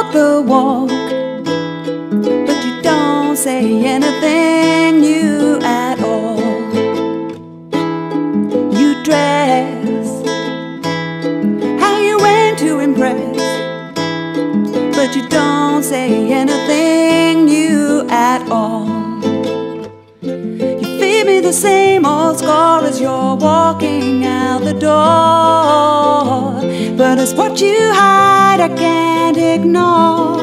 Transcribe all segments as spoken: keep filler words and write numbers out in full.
walk the walk, but you don't say anything new at all. You dress how you went to impress, but you don't say anything new at all. You feed me the same old score as you're walking out the door, but it's what you hide I can't ignore.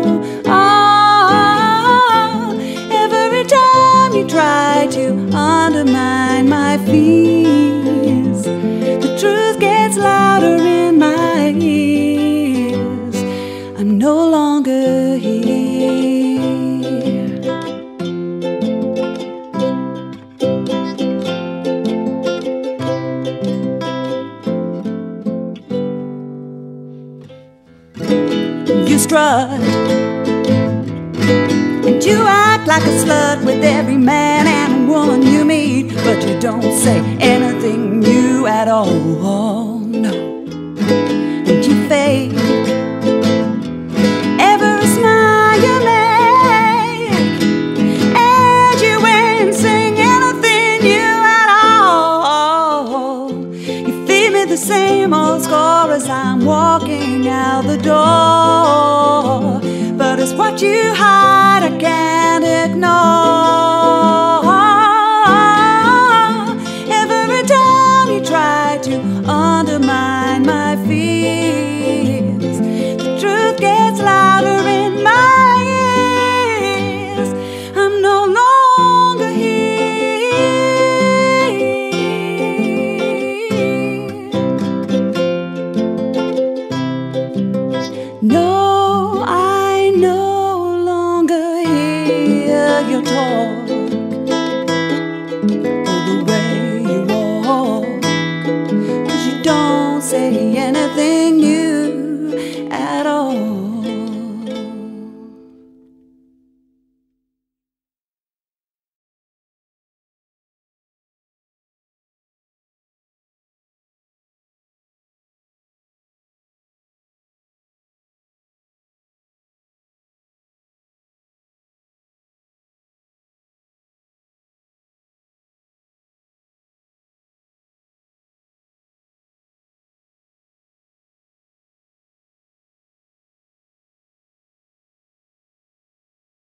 Oh, every time you try to undermine my fears, the truth gets louder in my ears. I'm no longer here. You strut and you act like a slut with every man and woman you meet, but you don't say anything new at all, no. And you fake every smile you make, and you ain't sing anything new at all. You feed me the same old score as I'm walking out the door, but it's what you hide I can't ignore.